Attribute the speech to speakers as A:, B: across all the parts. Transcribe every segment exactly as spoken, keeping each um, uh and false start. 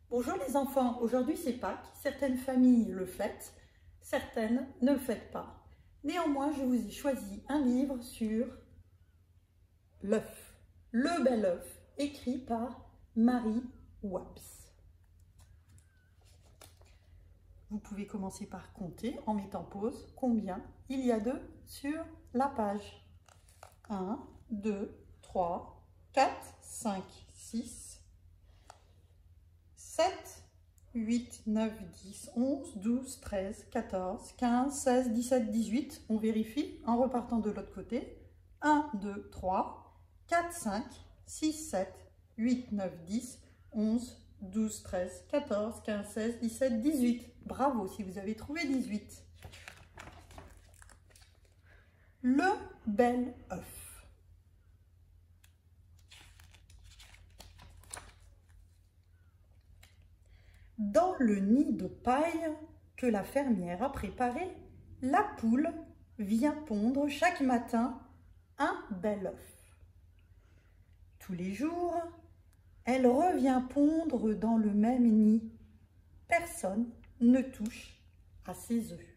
A: Bonjour les enfants, aujourd'hui c'est Pâques, certaines familles le fêtent, certaines ne le fêtent pas. Néanmoins, je vous ai choisi un livre sur l'œuf, le bel œuf, écrit par Marie Wapps. Vous pouvez commencer par compter en mettant pause combien il y a d'œufs sur la page. un, deux, trois, quatre, cinq, six, sept, huit, neuf, dix, onze, douze, treize, quatorze, quinze, seize, dix-sept, dix-huit. On vérifie en repartant de l'autre côté. un, deux, trois, quatre, cinq, six, sept, huit, neuf, dix, onze, douze, treize, quatorze, quinze, seize, dix-sept, dix-huit. Bravo si vous avez trouvé dix-huit. Le bel œuf. Dans le nid de paille que la fermière a préparé, la poule vient pondre chaque matin un bel œuf. Tous les jours, elle revient pondre dans le même nid. Personne ne touche à ses œufs.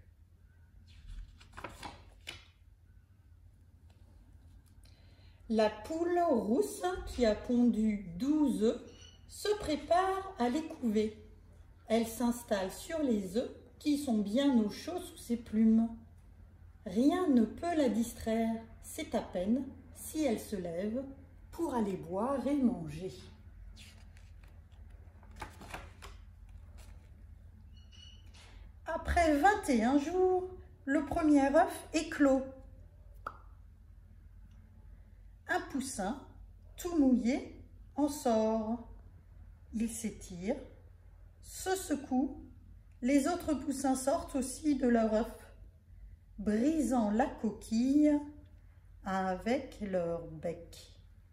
A: La poule rousse qui a pondu douze œufs se prépare à les couver. Elle s'installe sur les œufs qui sont bien au chaud sous ses plumes. Rien ne peut la distraire, c'est à peine si elle se lève pour aller boire et manger. Après vingt et un jours, le premier œuf éclot. Un poussin, tout mouillé, en sort. Il s'étire, se secoue, les autres poussins sortent aussi de leur œuf, brisant la coquille avec leur bec.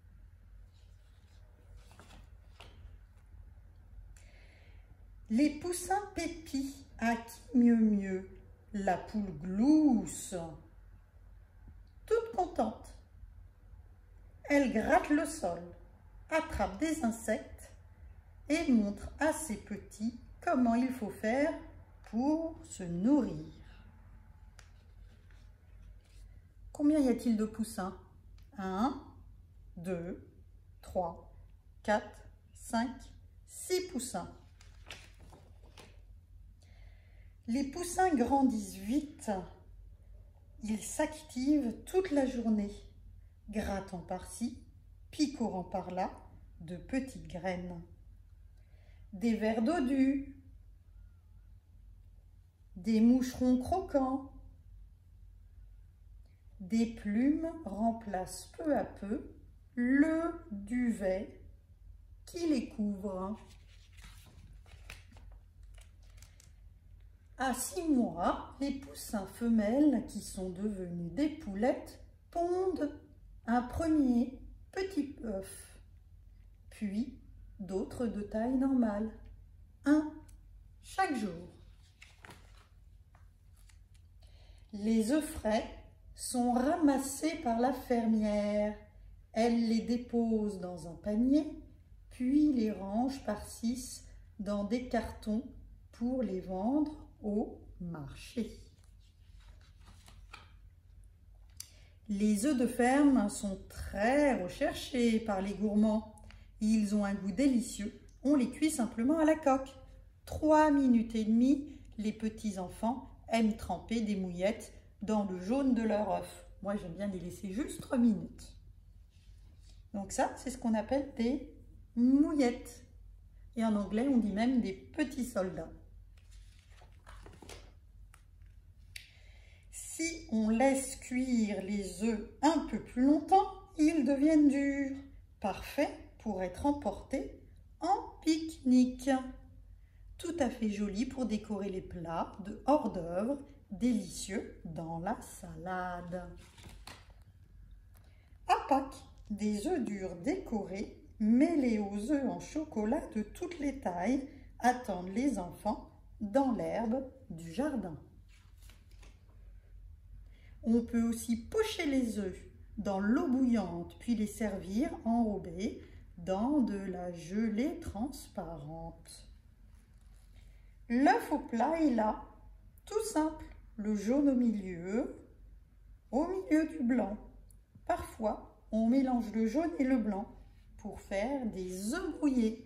A: Les poussins pépient, à qui mieux mieux, la poule glousse, toute contente. Elle gratte le sol, attrape des insectes et montre à ses petits comment il faut faire pour se nourrir. Combien y a-t-il de poussins? un, deux, trois, quatre, cinq, six poussins. Les poussins grandissent vite. Ils s'activent toute la journée, grattant par-ci, picorant par-là de petites graines. Des vers dodus, des moucherons croquants, des plumes remplacent peu à peu le duvet qui les couvre. À six mois, les poussins femelles, qui sont devenus des poulettes, pondent un premier petit œuf, puis d'autres de taille normale, un chaque jour. Les œufs frais sont ramassés par la fermière. Elle les dépose dans un panier, puis les range par six dans des cartons pour les vendre au marché. Les œufs de ferme sont très recherchés par les gourmands. Ils ont un goût délicieux. On les cuit simplement à la coque. Trois minutes et demie, les petits enfants aiment tremper des mouillettes dans le jaune de leur œuf. Moi, j'aime bien les laisser juste trois minutes. Donc ça, c'est ce qu'on appelle des mouillettes. Et en anglais, on dit même des petits soldats. Si on laisse cuire les œufs un peu plus longtemps, ils deviennent durs, parfaits pour être emportés en pique-nique. Tout à fait joli pour décorer les plats de hors d'œuvre délicieux dans la salade. À Pâques, des œufs durs décorés, mêlés aux œufs en chocolat de toutes les tailles, attendent les enfants dans l'herbe du jardin. On peut aussi pocher les œufs dans l'eau bouillante, puis les servir enrobés dans de la gelée transparente. L'œuf au plat est là, tout simple. Le jaune au milieu, au milieu du blanc. Parfois, on mélange le jaune et le blanc pour faire des œufs brouillés.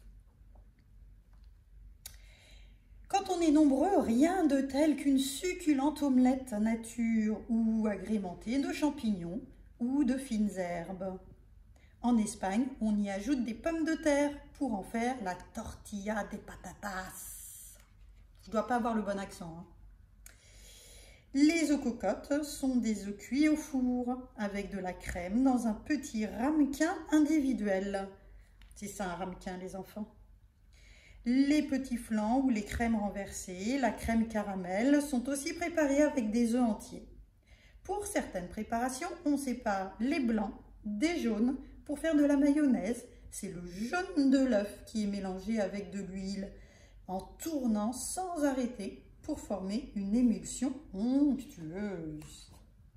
A: Quand on est nombreux, rien de tel qu'une succulente omelette nature ou agrémentée de champignons ou de fines herbes. En Espagne, on y ajoute des pommes de terre pour en faire la tortilla de patatas. Je ne dois pas avoir le bon accent. Hein. Les œufs cocottes sont des œufs cuits au four avec de la crème dans un petit ramequin individuel. C'est ça un ramequin, les enfants. Les petits flancs ou les crèmes renversées, la crème caramel sont aussi préparés avec des œufs entiers. Pour certaines préparations, on sépare les blancs des jaunes pour faire de la mayonnaise. C'est le jaune de l'œuf qui est mélangé avec de l'huile en tournant sans arrêter pour former une émulsion onctueuse.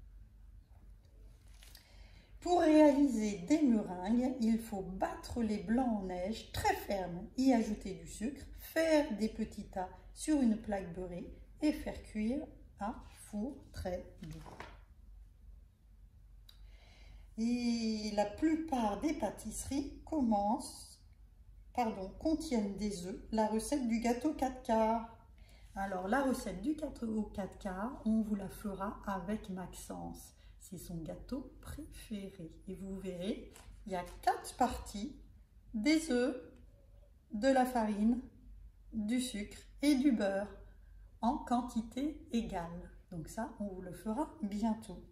A: Pour réaliser des meringues, il faut battre les blancs en neige très ferme, y ajouter du sucre, faire des petits tas sur une plaque beurrée et faire cuire à four très doux. Et la plupart des pâtisseries commencent, pardon, contiennent des œufs, la recette du gâteau quatre quarts. Alors, la recette du gâteau quatre quarts, on vous la fera avec Maxence. C'est son gâteau préféré. Et vous verrez, il y a quatre parties, des œufs, de la farine, du sucre et du beurre en quantité égale. Donc ça, on vous le fera bientôt.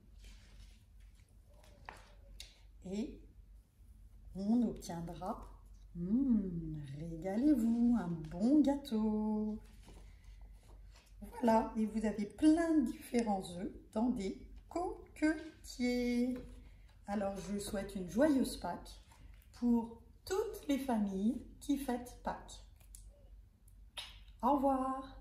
A: Et on obtiendra, mmh, régalez-vous, un bon gâteau. Voilà, et vous avez plein de différents œufs dans des coquetiers. Alors, je vous souhaite une joyeuse Pâques pour toutes les familles qui fêtent Pâques. Au revoir.